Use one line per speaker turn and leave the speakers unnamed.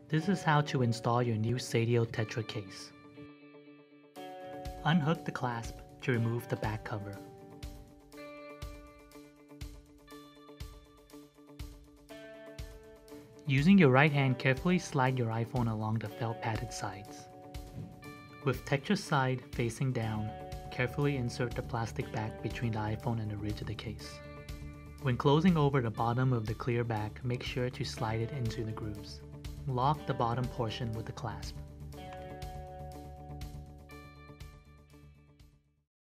This is how to install your new SEIDIO TETRA case. Unhook the clasp to remove the back cover. Using your right hand, carefully slide your iPhone along the felt padded sides. With TETRA's side facing down, carefully insert the plastic back between the iPhone and the ridge of the case. When closing over the bottom of the clear back, make sure to slide it into the grooves. Lock the bottom portion with the clasp.